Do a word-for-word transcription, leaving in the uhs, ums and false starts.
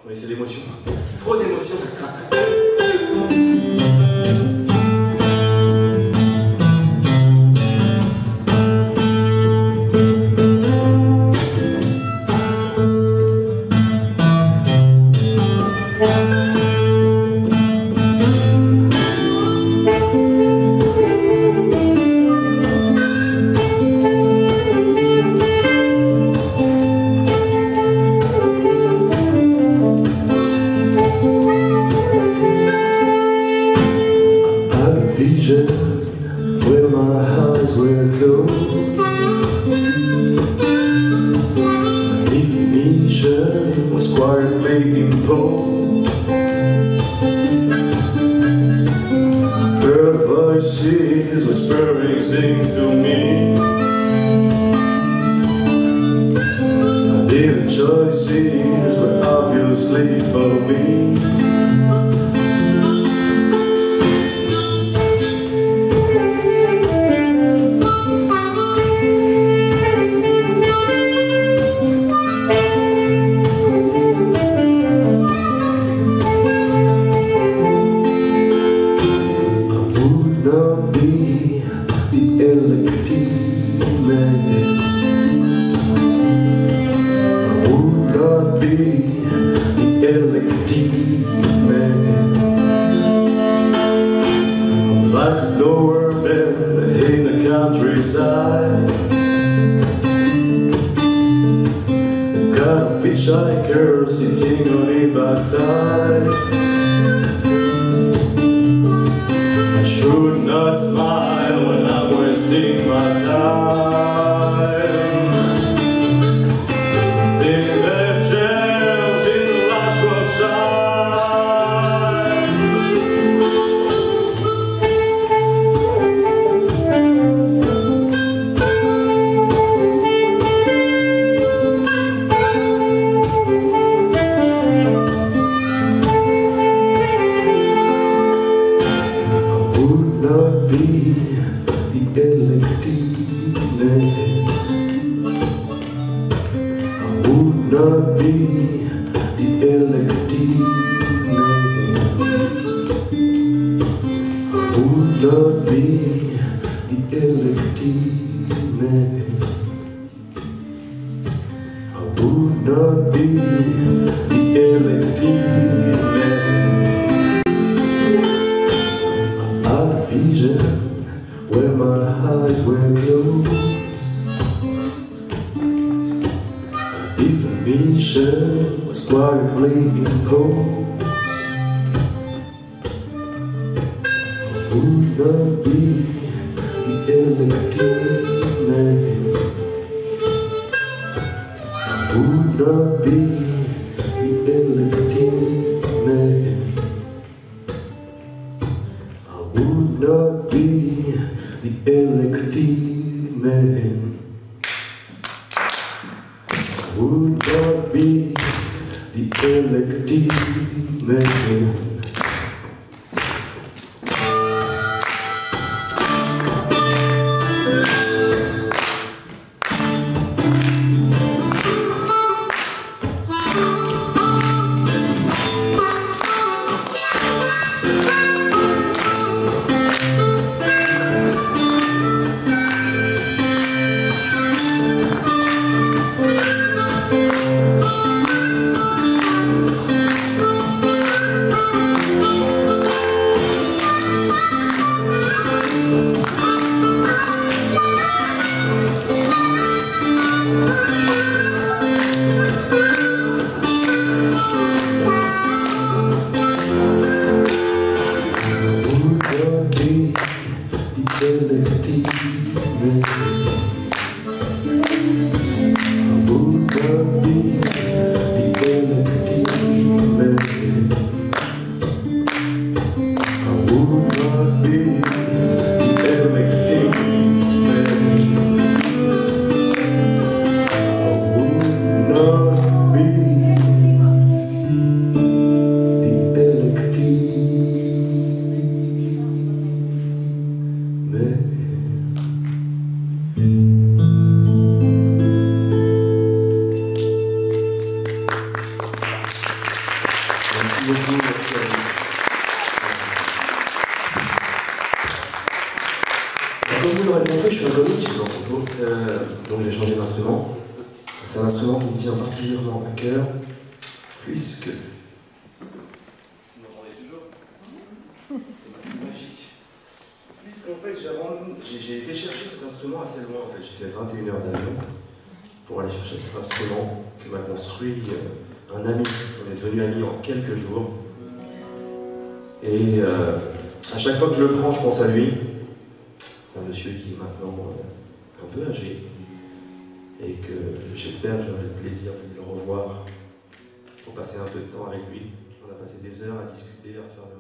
Oui, c'est l'émotion. Trop d'émotion. Vision when my eyes were closed. The definition was quietly imposed. Her voices whispering things to me. The choices were obviously for me. Not be the elected man. I would not be the elected man. I'm like a lower band in the countryside, a kind of hitchhiker sitting on his backside. Should not smile when I'm wasting my time. Think they've changed in the last short not be the elected man. I would not be the elected man. I would not be the elected man. I would not be the elected man. Vision where my eyes were closed. Definition was quietly imposed. I would not be the elected man. I would not be the elected man. Would not be the elected man. Would not be the elected man. Merci beaucoup, merci à vous. Alors, comme vous l'aurez compris, je suis un comique dans ce pot, euh, donc j'ai changé d'instrument. C'est un instrument qui me tient particulièrement à cœur, puisque... Vous m'entendez toujours? C'est magique. Puisqu'en fait, j'ai été chercher cet instrument assez loin, en fait. J'ai fait vingt et une heures d'avion pour aller chercher cet instrument que m'a construit euh, un ami. On est devenus amis en quelques jours. Et euh, à chaque fois que je le prends, je pense à lui. C'est un monsieur qui est maintenant euh, un peu âgé. Et que j'espère que j'aurai le plaisir de le revoir pour passer un peu de temps avec lui. On a passé des heures à discuter, à faire le